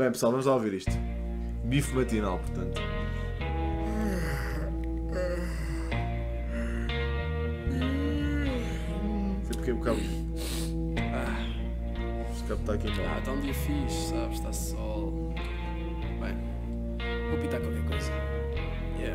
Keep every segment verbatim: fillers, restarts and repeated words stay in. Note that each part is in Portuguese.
Bem, pessoal, vamos lá ouvir isto. Bife matinal, portanto. Sei porque é o cabo. Ah, este cabo está aqui Ah, mal. está um dia fixe, sabes? Está sol. Bem, vou pitar qualquer coisa. Yeah.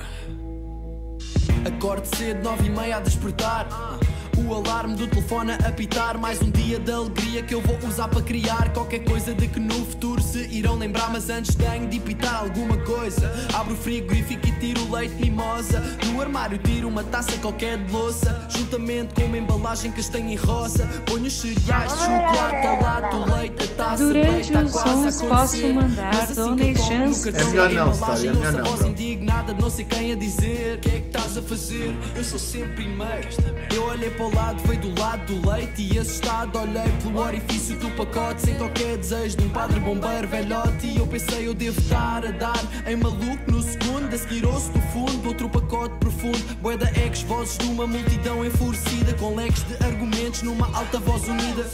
Acorde cedo, nove e meia a despertar. O alarme do telefone a apitar. Mais um dia de alegria que eu vou usar para criar qualquer coisa de que no futuro se irão lembrar. Mas antes tenho de pitar alguma coisa. Abro o frigorífico e tiro o leite mimosa. No armário tiro uma taça qualquer de louça, juntamente com uma embalagem castanha e rosa. Ponho os cereais de chocolate ao lado do leite. A taça Durante está os quase a sons acontecer. posso mandar Mas assim que eu toco no donations. cartão É melhor da não, embalagem, Star, é melhor ouço a não, voz bro. indignada, não sei quem a dizer. O que é que estás a fazer? Eu sou sempre primeiro. Eu olhei para o lado, veio do lado do leite e assustado olhei pelo orifício do pacote, sem qualquer desejo de um padre bombeiro velhote. E eu pensei, eu devo estar a dar em maluco no segundo. A seguir ouço do fundo outro pacote profundo, bué da ex, vozes de uma multidão enfurecida, com leques de argumentos numa alta voz unida.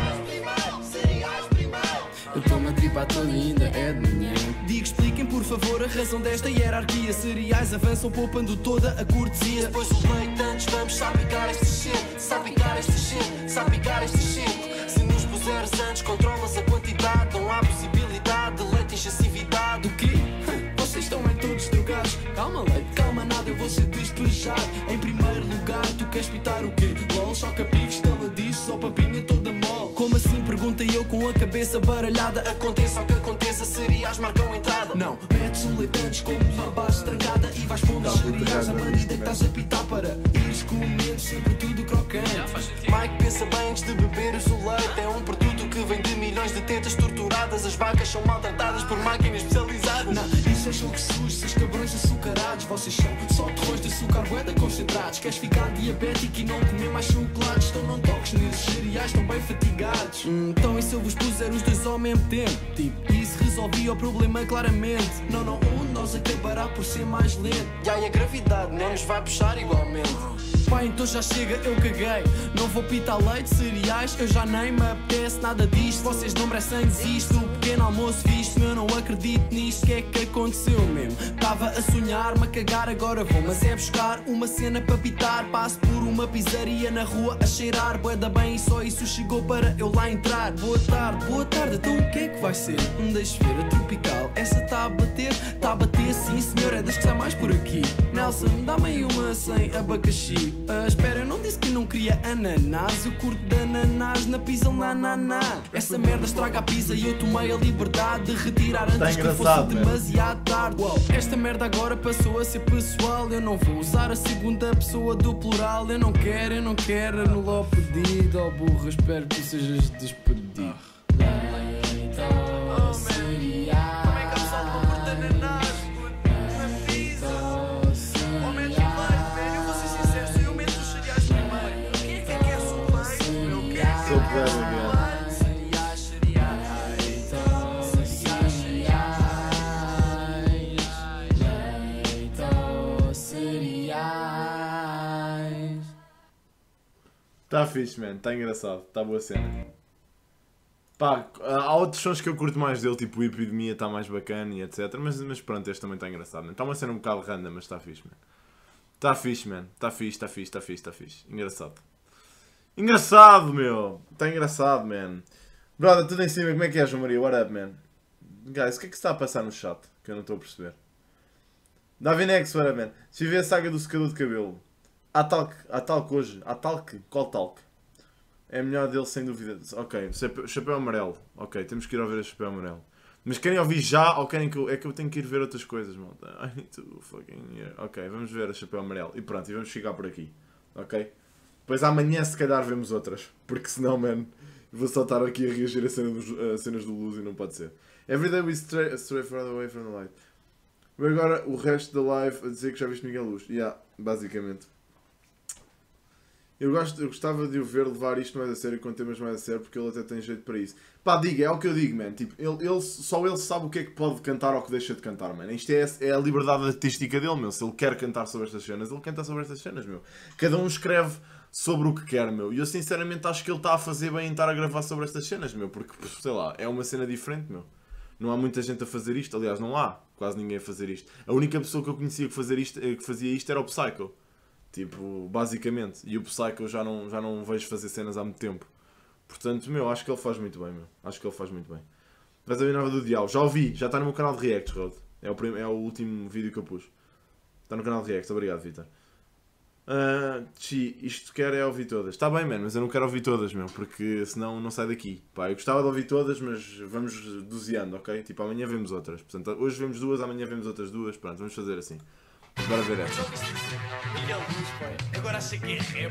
Eu estou-me a tripar todo e ainda é de manhã. Digo, expliquem por favor a razão desta hierarquia. Cereais avançam poupando toda a cortesia. Depois o leite antes vamos sapicar este shit. Sapicar este shit, sapicar este shit. Se nos puseres antes controlas a quantidade. Não há possibilidade de leite em excessividade. O quê? Vocês estão em todos drogados. Calma leite, calma nada, eu vou ser despejado. Em primeiro lugar, tu queres pitar o quê? Lol, choca picos, ela diz, só papinha toda mole. Como assim? Perguntei eu com a cabeça baralhada. Aconteça o que aconteça, cereais marcam entrada. Não, metes o leite antes como uma base estragada e vais pondo os cereais à medida que estás a pitar para ires comendo sempre tudo crocante. Mike, pensa bem antes de beberes o leite. É um produto que vem de milhões de tetas torturadas. As vacas são maltratadas por máquinas especializadas. Não, isso é choque sujo, seus cabrões açucarados. Vocês são só terrões de açúcar bué concentrados. Queres ficar diabético e não comer mais chocolates? Então não toques nesses cereais, estão bem fatigados. Hum, então e se eu vos puser os dois ao mesmo tempo? Tipo, isso resolvia o problema claramente. Não, não, um de nós acabará por ser mais lento. E aí a gravidade não nos vai puxar igualmente. Pai, então já chega, eu caguei. Não vou pitar leite, cereais, eu já nem me apetece nada disto. Vocês não merecem desisto. O pequeno almoço visto, eu não acredito nisto. O que é que aconteceu mesmo? Tava a sonhar-me a cagar, agora vou. Mas é buscar uma cena para pitar. Passo por uma pizzaria na rua a cheirar. Boeda bem e só isso chegou para eu lá entrar. Boa tarde, boa tarde, então o que é que vai ser? Me deixe ver a tropical, essa tá a bater? Tá a bater sim senhor, é das que está mais por aqui. Nelson, dá-me aí uma sem abacaxi. Uh, espera, eu não disse que não queria ananás. Eu curto de ananás na pizza lá naná. Essa merda estraga a pizza e eu tomei a liberdade de retirar antes que fosse demasiado tarde. Uou, esta merda agora passou a ser pessoal. Eu não vou usar a segunda pessoa do plural. Eu não quero, eu não quero anular o pedido. Oh burro, espero que sejas despedido. Tá fixe, man. Tá engraçado. Tá boa cena. Pá, há outros sons que eu curto mais dele, tipo o Epidemia está mais bacana e etcétera. Mas, mas pronto, este também está engraçado, está uma cena um bocado random, mas está fixe, man. Está fixe, man. Está fixe, está fixe, está fixe, está fixe. Engraçado. Engraçado, meu. Está engraçado, man. Brother, tudo em cima. Como é que é, João Maria? What up, man? Guys, o que é que se está a passar no chat? Que eu não estou a perceber. Davinex, what up, man? Se viver a saga do secador de cabelo. Há talc, há talc hoje. Há talc? Qual talc? É melhor dele, sem dúvida. Ok, chapéu amarelo. Ok, temos que ir ouvir a chapéu amarelo. Mas querem ouvir já ou querem que eu... É que eu tenho que ir ver outras coisas, malta. I need to fucking... Yeah. Ok, vamos ver a chapéu amarelo. E pronto, e vamos ficar por aqui. Ok? Depois amanhã se calhar vemos outras. Porque senão, man, vou só estar aqui a reagir a, cena dos, a cenas do Luz e não pode ser. Everyday we stray, stray further away from the light. E agora o resto da live a dizer que já viste Miguel Luz. Yeah, basicamente. Eu, gosto, eu gostava de o ver levar isto mais a sério, com temas mais a sério, porque ele até tem jeito para isso. Pá, diga, é o que eu digo, man. Tipo, ele, ele, só ele sabe o que é que pode cantar ou o que deixa de cantar, man. Isto é, é a liberdade artística dele, meu. Se ele quer cantar sobre estas cenas, ele canta sobre estas cenas, meu. Cada um escreve sobre o que quer, meu. E eu sinceramente acho que ele está a fazer bem em estar a gravar sobre estas cenas, meu. Porque, sei lá, é uma cena diferente, meu. Não há muita gente a fazer isto, aliás, não há quase ninguém a fazer isto. A única pessoa que eu conhecia que, fazer isto, que fazia isto era o Psycho. Tipo, basicamente. E o Psycho eu já não, já não vejo fazer cenas há muito tempo. Portanto, meu, acho que ele faz muito bem, meu. Acho que ele faz muito bem. Vais ouvir nova do Diabo. Já ouvi, já está no meu canal de reacts, Rod. É o, prim... é o último vídeo que eu pus. Está no canal de reacts, obrigado, Vitor. Uh, Chi, isto quer é ouvir todas. Está bem, mano, mas eu não quero ouvir todas, meu, porque senão não sai daqui. Pá, eu gostava de ouvir todas, mas vamos doseando, ok? Tipo, amanhã vemos outras. Portanto, hoje vemos duas, amanhã vemos outras duas. Pronto, vamos fazer assim. Bora ver esta. Agora achei que é rap.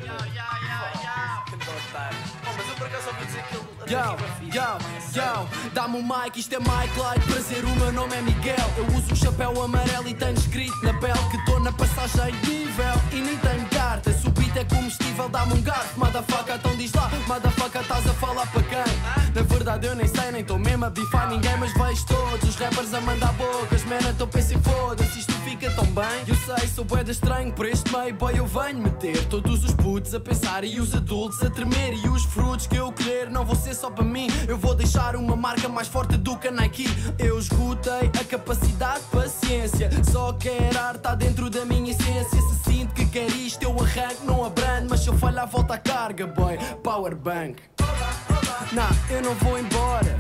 Mas eu por acaso ouvi dizer que ele. Yo, yo, yo, dá-me um mic, isto é Mike Light. Prazer, o meu nome é Miguel. Eu uso um chapéu amarelo e tenho escrito na pele que estou na passagem de nível. E nem tenho carta, se o beat é comestível, dá-me um garfo. Motherfucker, então diz lá, motherfucker, estás a falar para quem? Na verdade eu nem sei, nem estou mesmo a bifar ninguém, mas vejo todos os rappers a mandar bocas. Man, então pensei, foda-se, isto fica tão bem. Eu sei, sou bué de estranho, por este meio, boy, eu venho meter todos os putos a pensar e os adultos a tremer. E os frutos que eu colher não vão ser só para mim. Eu vou deixar uma marca mais forte do que a Nike. Eu esgotei a capacidade de paciência. Só quero ar, está dentro da minha essência. Se sinto que quer isto, eu arranco, não abrando. Mas se eu falhar, volta a carga, boy, powerbank. Nah, eu não vou embora.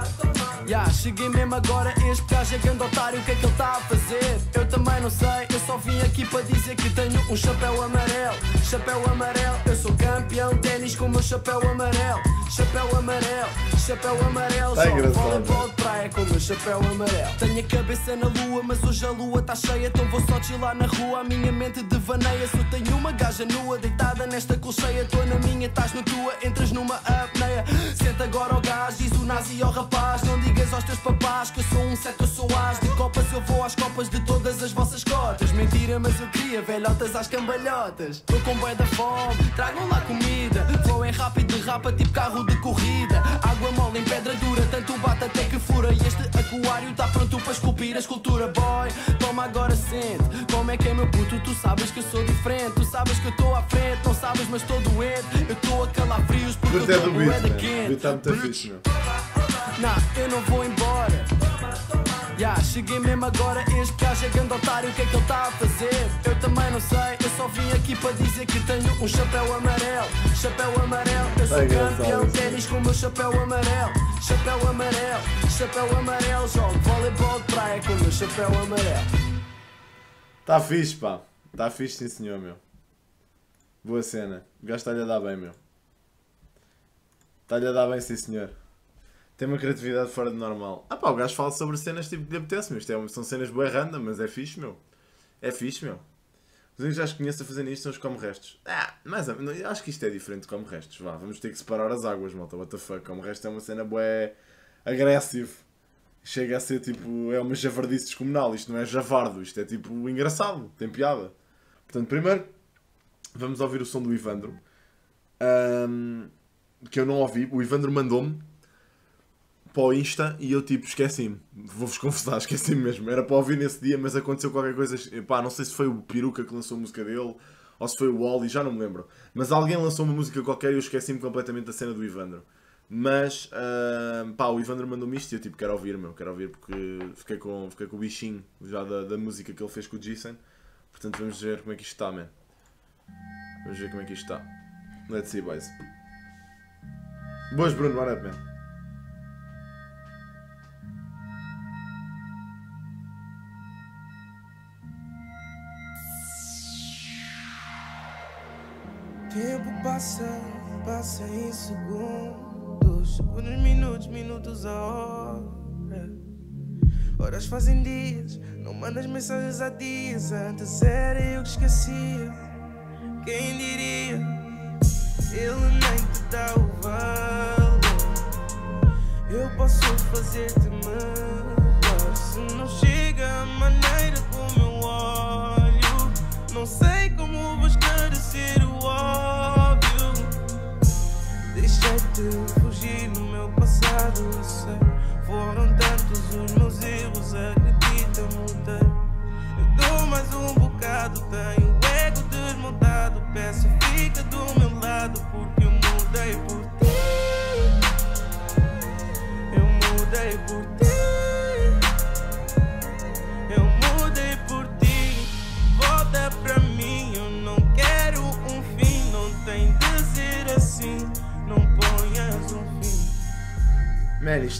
Yeah, cheguei mesmo agora, este gajo é grande otário, o que é que ele está a fazer? Eu também não sei, eu só vim aqui para dizer que tenho um chapéu amarelo. Chapéu amarelo, eu sou campeão de ténis com o meu chapéu amarelo. Chapéu amarelo, chapéu amarelo, tá jogo voleibol de praia com o meu chapéu amarelo. Tenho a cabeça na lua, mas hoje a lua está cheia, então vou só chilar na rua, a minha mente devaneia. Se eu tenho uma gaja nua, deitada nesta colcheia, estou na minha, estás na tua, entras numa apneia. Senta agora ao gás, diz o nazi ao rapaz, não digas aos teus papás que eu sou um sete, eu sou as de copas, eu vou às copas de todas as vossas cotas. Mentira, mas eu queria velhotas às cambalhotas. Estou com bué da fome, tragam lá comida. Flow é rápido, derrapa tipo carro de corrida. Água mole em pedra dura, tanto bate até que fura. E este aquário está pronto para esculpir a escultura. Boy, toma agora sente. Como é que é meu puto, tu sabes que eu sou diferente. Tu sabes que eu estou à frente, não sabes mas estou doente. Eu estou a calar frios porque eu estou bué da quente. Está muito fixe, meu. Nah, eu não vou embora. Yeah, cheguei mesmo agora, este gajo é grande otário, o que é que ele está a fazer? Eu também não sei, eu só vim aqui para dizer que tenho um chapéu amarelo. Chapéu amarelo, eu sou campeão de ténis com o meu chapéu amarelo. Chapéu amarelo, chapéu amarelo, jogo voleibol de praia com o meu chapéu amarelo. Está fixe, pá. Está fixe, sim senhor, meu. Boa cena. O gajo está-lhe a dar bem, meu. Está-lhe a dar bem, sim senhor. Tem uma criatividade fora de normal. Ah pá, o gajo fala sobre cenas tipo que lhe apetece, meu. Isto é, são cenas bué random, mas é fixe, meu. É fixe, meu. Os únicos que já conheço a fazer isto são os come restos. Ah, mas eu acho que isto é diferente de come restos. Vá, vamos ter que separar as águas, malta. What the fuck. Come restos é uma cena bué agressiva. Chega a ser tipo, é uma javardice descomunal. Isto não é javardo, isto é tipo engraçado, tem piada. Portanto, primeiro, vamos ouvir o som do Ivandro. Um, que eu não ouvi. O Ivandro mandou-me para o Insta e eu tipo esqueci-me, vou-vos confessar, esqueci-me mesmo, era para ouvir nesse dia, mas aconteceu qualquer coisa, pá, não sei se foi o Peruca que lançou a música dele, ou se foi o Wally, já não me lembro, mas alguém lançou uma música qualquer e eu esqueci-me completamente da cena do Ivandro, mas, uh, pá, o Ivandro mandou-me isto e eu tipo, quero ouvir, meu, quero ouvir porque fiquei com, fiquei com o bichinho já da, da música que ele fez com o Jason, portanto vamos ver como é que isto está, man, vamos ver como é que isto está, let's see, boys. Boas, Bruno, bora, man. Tempo passa, passa em segundos, segundos, minutos, minutos a hora. Horas fazem dias, não mandas mensagens há dias. Antes era eu que esquecia, quem diria? Ele nem te dá o valor. Eu posso fazer-te melhor se não chega a maneira como eu olho. Não sei como vou esclarecer o óbvio. Deixei-te fugir no meu passado, eu sei. Foram tantos os meus erros, acredita, mudei. Eu dou mais um bocado, tenho o ego desmontado. Peço, fica do meu lado, porque eu mudei por ti. Eu mudei por ti.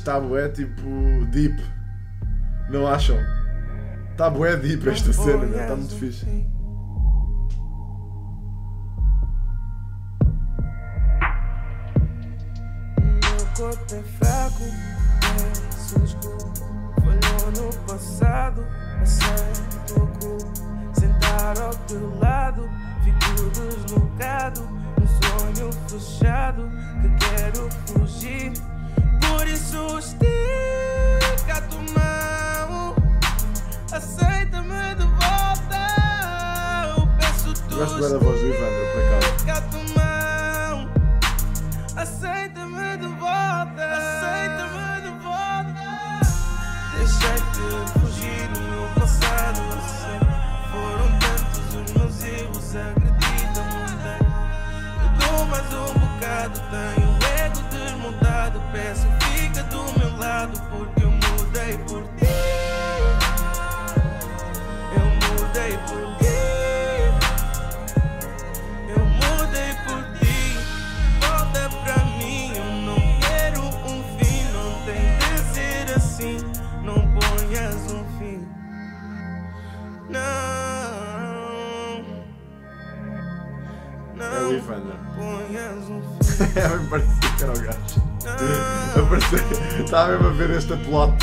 está bué tipo deep. Não acham? Está bué deep esta cena, meu. Está muito fixe. Meu corpo é fraco, é susco. Falhou no passado, aceito a culpa. Sentar ao teu lado, fico deslocado. Um sonho fechado que quero fugir. Por isso estica a tua mão, aceita-me de volta. Eu peço tudo. Gosto bem da voz do Ivandro, por acaso. Estica a tua mão, aceita-me de volta. Aceita-me de volta. Deixei-te fugir do meu passado. Eu sei, foram tantos os meus erros, acredita-me bem. Eu dou mais um bocado, tenho o ego desmontado. Peço, fica do meu lado, porque eu mudei por ti. Eu mudei por ti. Eu mudei por ti. Volta pra mim, eu não quero um fim. Não tem de ser assim, não ponhas um fim. Não, É o não Ivandro. ponhas um fim. É, me parecia que era o gajo. Eu parecia. Estava mesmo a ver esta plot.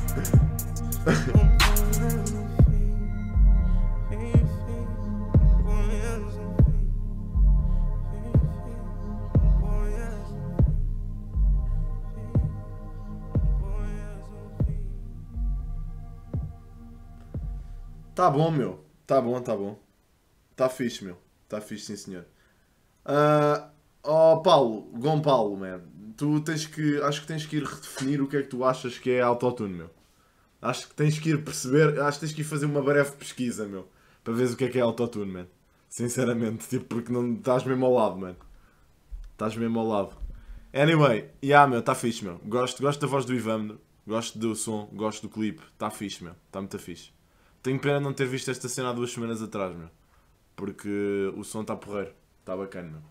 Tá bom, meu. Tá bom, tá bom. Tá fixe, meu. Tá fixe, sim, senhor. Ah, oh, Paulo. Gon Paulo, man. Tu tens que... Acho que tens que ir redefinir o que é que tu achas que é autotune, meu. Acho que tens que ir perceber... Acho que tens que ir fazer uma breve pesquisa, meu. Para veres o que é que é autotune, man. Sinceramente. Tipo, porque não estás mesmo ao lado, man. Estás mesmo ao lado. Anyway. Yeah, meu. Tá fixe, meu. Gosto, gosto da voz do Ivandro. Gosto do som. Gosto do clipe. Tá fixe, meu. Tá muito fixe. Tenho pena de não ter visto esta cena há duas semanas atrás, meu. Porque o som está porreiro. Está bacana, meu.